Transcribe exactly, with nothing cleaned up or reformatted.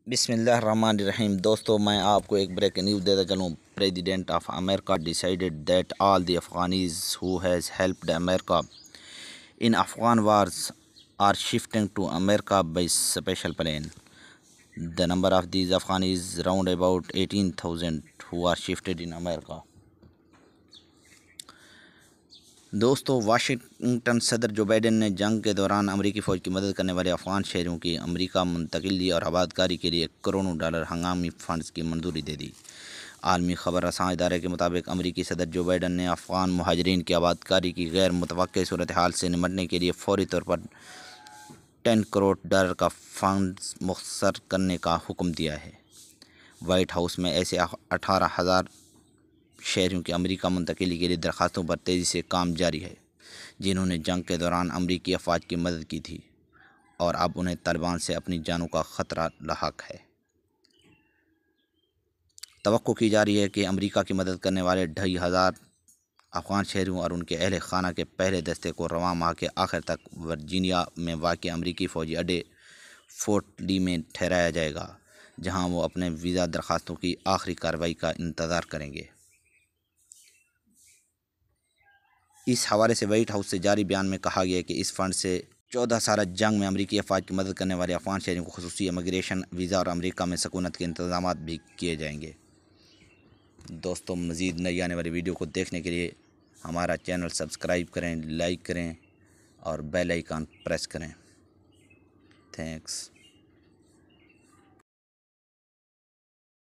बिस्मिल्लाहिर्रहमानिर्रहीम। दोस्तों, मैं आपको एक ब्रेक न्यूज़ देता चलूँ। President of America decided that all the Afghanis who has helped America in Afghan wars are shifting to America by special plane. The number of these Afghanis round about eighteen thousand who are shifted in America. दोस्तों, Washington सदर Joe Biden ने जंग के दौरान अमरीकी फ़ौज की मदद करने वाले अफगान शहरियों की अमरीका मुंतकिली और आबादकारी के लिए करोड़ों डॉलर हंगामी फ़ंड्स की मंजूरी दे दी। आलमी खबर रसां इदारे के मुताबिक अमरीकी सदर जो बाइडन ने अफगान मुहाजिरीन की आबादकारी की गैर मुतवक्के सूरत हाल से निमटने के लिए फौरी तौर पर टेन करोड़ डॉलर का फंड्स मुख्तर करने का हुक्म दिया है। वाइट हाउस में ऐसे अठारह हज़ार शहरियों की अमरीका मुंतकिली के लिए दरखास्तों पर तेज़ी से काम जारी है, जिन्होंने जंग के दौरान अमरीकी अफवाज की मदद की थी और अब उन्हें तालिबान से अपनी जानों का ख़तरा लाहक है। तवक्को की जा रही है कि अमरीका की मदद करने वाले ढाई हज़ार अफगान शहरियों और उनके अहल खाना के पहले दस्ते को रवां माह के आखिर तक वर्जीनिया में वाक़ अमरीकी फ़ौजी अड्डे फोर्ट ली में ठहराया जाएगा, जहां वो अपने वीज़ा दरखास्तों की आखिरी कार्रवाई का इंतज़ार करेंगे। इस हवाले से वाइट हाउस से जारी बयान में कहा गया कि इस फंड से चौदह साल जंग में अमरीकी अफवाज की मदद करने वाले अफगान शहरियों को खुसूसी इमिग्रेशन वीज़ा और अमरीका में सकूनत के इंतजाम भी किए जाएंगे। दोस्तों, मज़ीद नई आने वाली वीडियो को देखने के लिए हमारा चैनल सब्सक्राइब करें, लाइक करें और बेल आइकन प्रेस करें। थैंक्स।